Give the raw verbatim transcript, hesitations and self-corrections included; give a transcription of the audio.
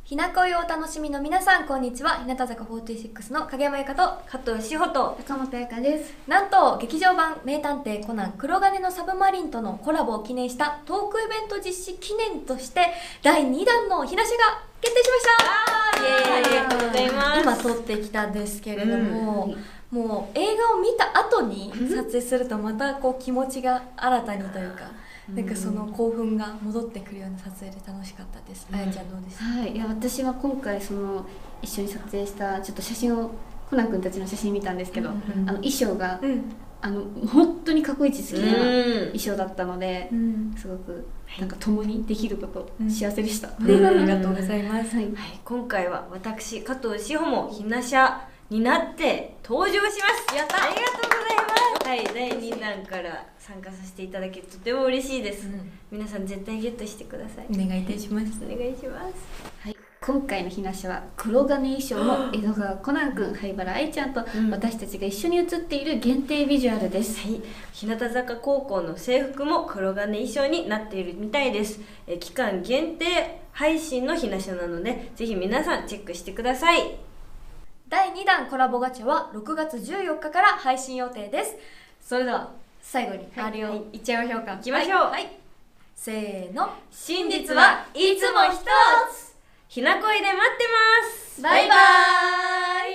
ひな恋をお楽しみの皆さん、こんにちは。日向坂フォーティーシックスの影山由佳と加藤志保と坂本彩香です。 なんと劇場版名探偵コナン黒金のサブマリンとのコラボを記念したトークイベント実施記念としてだいにだんの日なしが決定しました。イエーイ、 ありがとうございます。 今撮ってきたんですけれども、 うん、 もう映画を見た後に撮影するとまたこう気持ちが新たにというか、なんかその興奮が戻ってくるような撮影で楽しかったです。あやちゃんどうですか？ はい、いや私は今回その一緒に撮影したちょっと写真をコナン君たちの写真見たんですけど、うんうん、あの衣装が、うん、あの本当に過去一好きな衣装だったので、うん、すごくなんか共にできること、うん、幸せでした。 うん、ありがとうございます。 はいはい、今回は私加藤志保もひなしゃになって登場します。やった。ありがとうございます。はい、だいにだんから参加させていただきとても嬉しいです。うん、皆さん絶対ゲットしてください。 お願いいたします。 お願いします。 はい、今回のひなしは黒金衣装の江戸川コナン君、灰原愛ちゃんと私たちが一緒に写っている限定ビジュアルです。 はい、日向坂高校の制服も黒金衣装になっているみたいです。え期間限定配信のひなしゃなので、ぜひ皆さんチェックしてください。 だいにだんコラボガチャはろくがつじゅうよっかから配信予定です。それでは最後にあれをいっちゃいましょうか。 いきましょう。 はいはい、せーの、 真実はいつも一つ。ひな恋で待ってます。 バイバーイ。